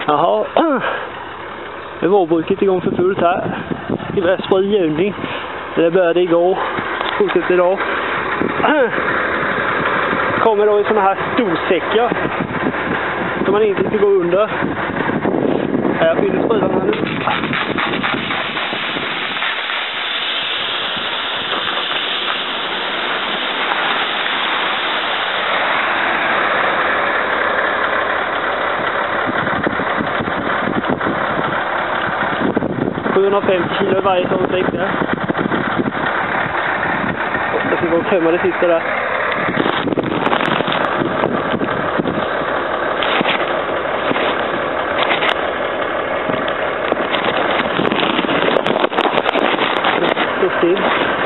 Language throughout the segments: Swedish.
Jaha. Det var bruket igång för fullt här. I Västbro i juni. Det började igår. Fortsätter idag. Kommer då i såna här storsäckar. Som man inte ska gå under. Här fyller sprutarna nu. $750 kilo varje sån säck där. Jag ska gå och tömma det sista där. Så still.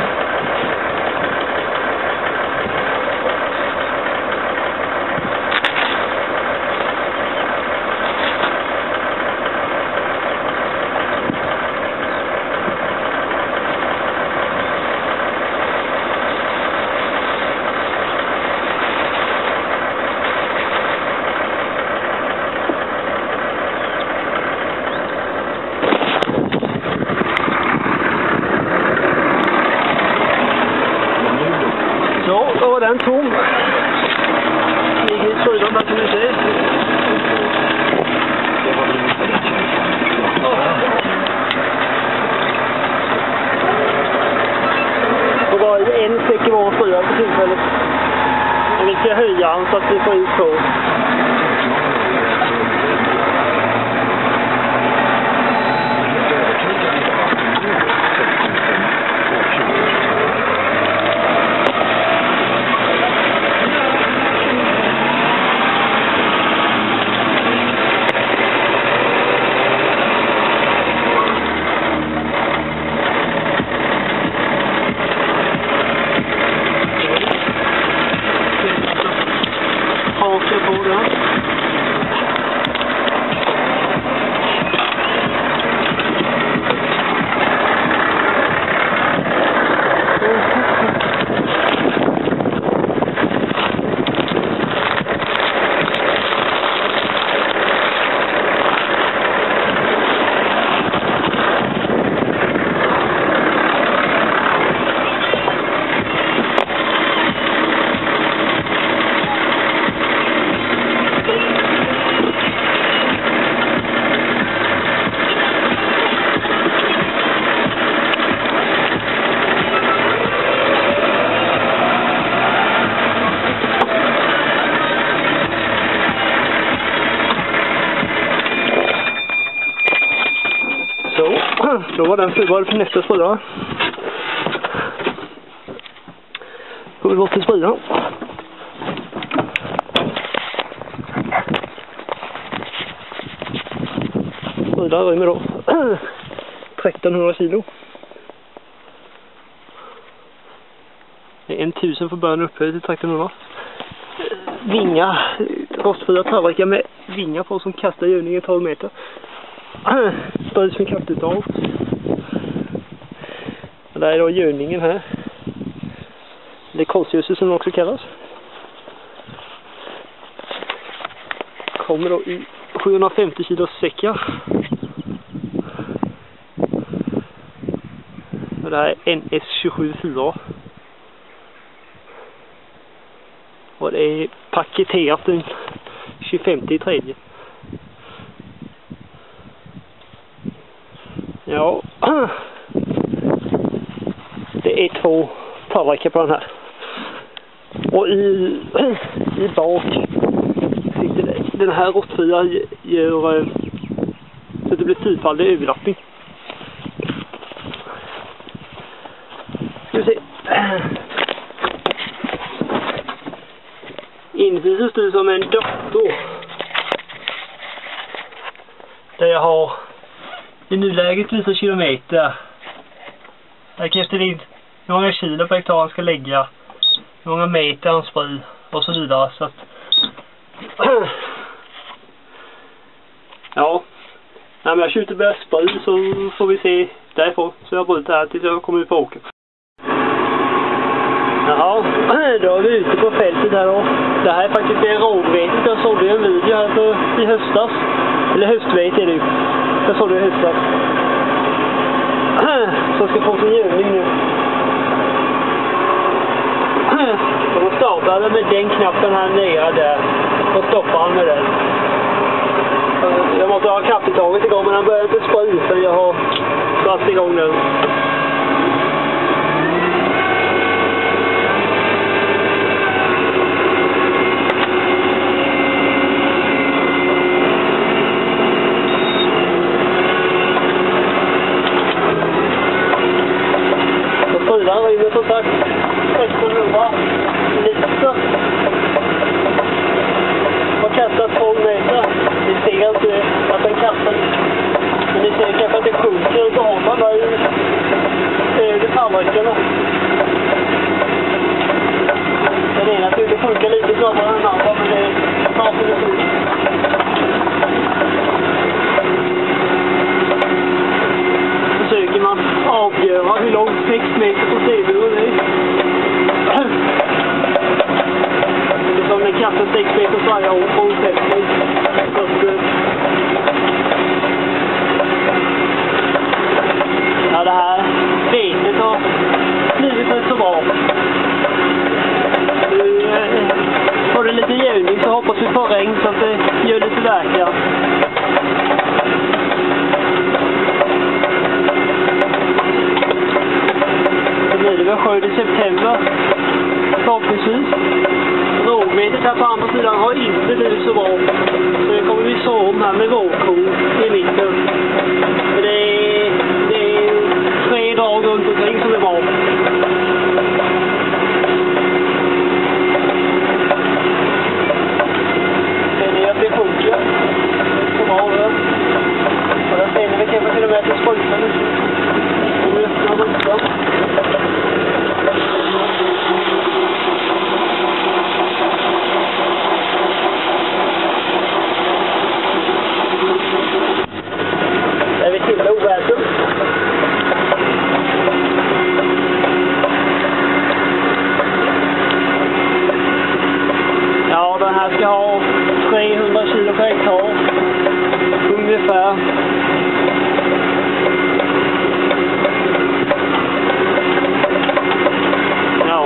Så, då var den tom. Ligger i sprutan där kan ni se. Och bara en säck i vår spruta för tillfället. Men vi ska höja den så att vi får ut på. Då var den fullvarad för nästa spruta. Går vi bort till sprutan. Sprutan rymmer då 1300 kilo. Det är 1000 för början uppe till 1300. Vingar, rostfria tallrikar med vingar på som kastar gödningen 12 meter. Sprids med kraftigt av. Och där är då gödningen här. Det är konstgödsel som det också kallas. Kommer då i 750 kilo säckar. Och det här är NS274. Och det är paketerat den 25/3. Ja, det är 2 tallrikar på den här. Och i bak sitter den här rostfria gör så att det blir 4-faldig överlappning. Ska vi se. Inifrån ser det som en dator. Där jag har i nuläget vissa kilometer. Där krävs det in hur många kilo per hektar han ska lägga. Hur många meter han sprid och så vidare. Så att ja. Nej, men jag skjuter börja sprid så får vi se därifrån. Så jag brutit här tills jag kommer ut på åken. Jaha, då är vi ute på fältet här då. Det här är faktiskt en rågvete. Jag såg en video här i höstas. Eller höstvejt är det ju. Jag såg det i höstas. Så ska få sin gödning nu. Och startar med den knappen här nere där. Och stoppar han med den. Jag måste ha kraftuttaget igång, men han börjar inte spå ut så jag har satt igång nu. Spridaren rymmer som sagt 1600 liter. Och kastar 12 meter. Ni ser inte att den kastar. Men ni ser kanske att det sjunker ut av där i över tallrikarna. Den ena tycker sjunker lite snabbare än den andra, men det är snart det slut. Försöker man avgöra hur långt 6 meter på C-buren är. Det är som den kastar 6 meter varje år på en 50. Ja, det här vetet har blivit inte så bra. Nu får det lite gödning så hoppas vi får regn så att det gör lite verkan. Det blir väl skörd i september förhoppningsvis. Rågvetet här på andra sidan har inte blivit så bra. Så det kommer vi så om här med vårkorn i mitten. Det är 3 dagar runt omkring som är bra. Sen är att det sjunker. Så bra det. Och där ser ni vi kanske till och med att det sprutar nu. Och nu öppnar rutan. Där är vi till med oväsen. Ja, den här ska ha 300 kilo per hektar. Ungefär. Ja.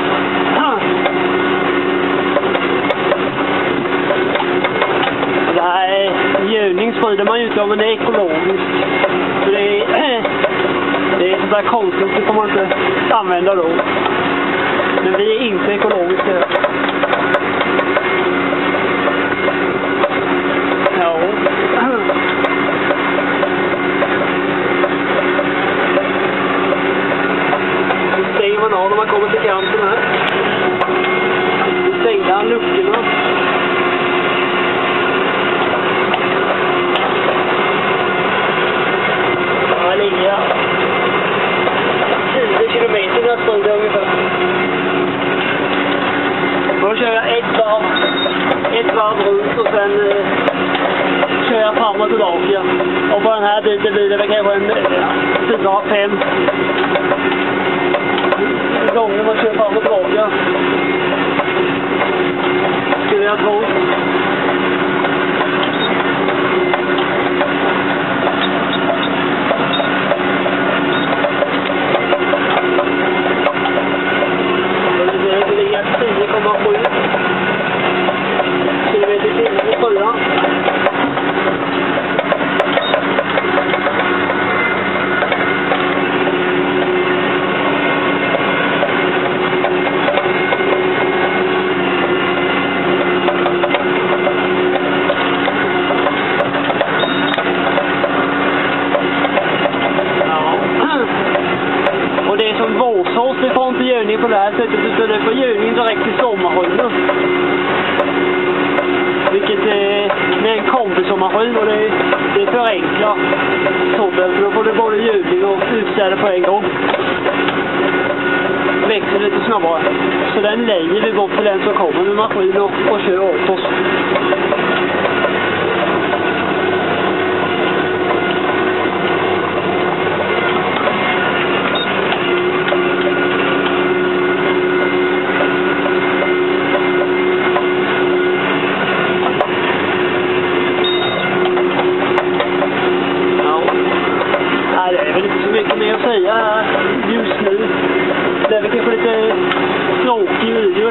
Det här är gödning sprider man ju inte om, men det är ekologiskt. Så det är sånt där konstigt, det får man inte använda då. Men vi är inte ekologiska. Ja. Nu stänger man av när man kommer till kanten här. Nu stängde han luckorna. Här ligger jag 10 kilometer när sprider ungefär. Då kör jag ett varv runt och sen kör jag fram och tillbaka. Och på den här biten blir det kanske en 4-5 gånger man kör fram och tillbaka. Skulle jag tro. Det ligger 10,7 kilometer i timmen i sjöan. Och det är som vårsås, det får inte gödning på det här sättet, utan det får gödning direkt i sommarskörden. Vilket är med en kombisommarskörd, och det förenklar sådden, för då får det både gödning och utsäde på en gång. Växer lite snabbare. Så den lägger vi bort till den som kommer med maskin och kör åt oss.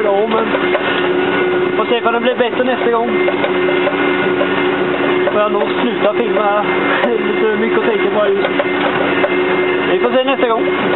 idag, men får se om det blir bättre nästa gång. Får jag nog sluta filma här. Det är lite mycket att tänka på just. Vi får se nästa gång.